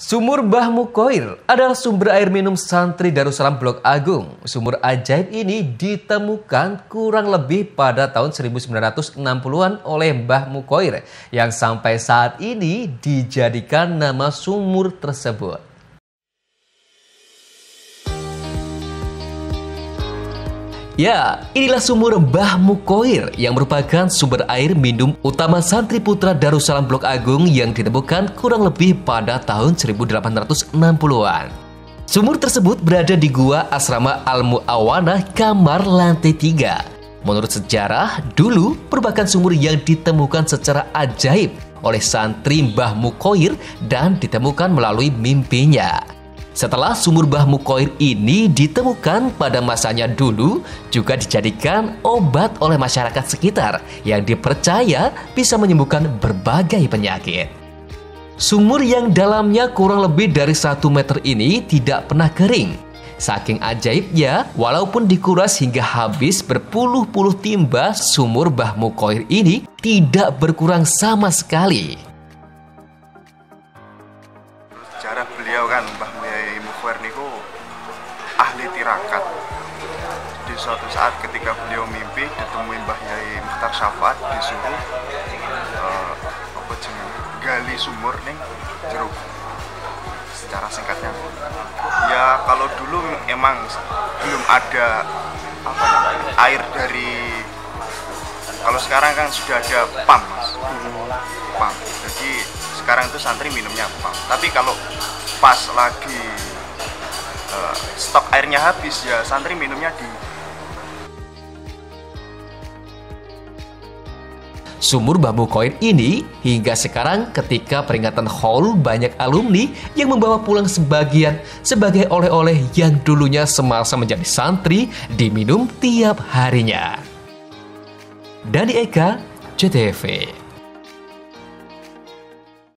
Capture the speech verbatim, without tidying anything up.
Sumur Mbah Mukhoir adalah sumber air minum santri Darussalam Blok Agung. Sumur ajaib ini ditemukan kurang lebih pada tahun seribu sembilan ratus enam puluhan oleh Mbah Mukhoir yang sampai saat ini dijadikan nama sumur tersebut. Ya, inilah sumur Mbah Mukhoir yang merupakan sumber air minum utama santri putra Darussalam Blok Agung yang ditemukan kurang lebih pada tahun seribu delapan ratus enam puluhan. Sumur tersebut berada di Gua Asrama Al-Mu'awanah, kamar lantai tiga. Menurut sejarah, dulu merupakan sumur yang ditemukan secara ajaib oleh santri Mbah Mukhoir dan ditemukan melalui mimpinya. Setelah sumur Mbah Mukhoir ini ditemukan pada masanya dulu, juga dijadikan obat oleh masyarakat sekitar yang dipercaya bisa menyembuhkan berbagai penyakit. Sumur yang dalamnya kurang lebih dari satu meter ini tidak pernah kering. Saking ajaibnya, walaupun dikuras hingga habis berpuluh-puluh timba, sumur Mbah Mukhoir ini tidak berkurang sama sekali. Sejarah beliau kan, Mbah Mukhoir niku ahli tirakat. Di suatu saat ketika beliau mimpi ditemui Mbah Yai Mukhtar Syafaat, disuruh uh, apa jenenge gali sumur ning jero. Secara singkatnya, ya kalau dulu emang belum ada apa namanya air dari, kalau sekarang kan sudah ada pump, pump. Jadi sekarang itu santri minumnya pump. Tapi kalau pas lagi uh, stok airnya habis, ya santri minumnya di Sumur Mbah Mukhoir ini hingga sekarang ketika peringatan haul banyak alumni yang membawa pulang sebagian sebagai oleh-oleh yang dulunya semasa menjadi santri diminum tiap harinya. Dani Eka, C T V.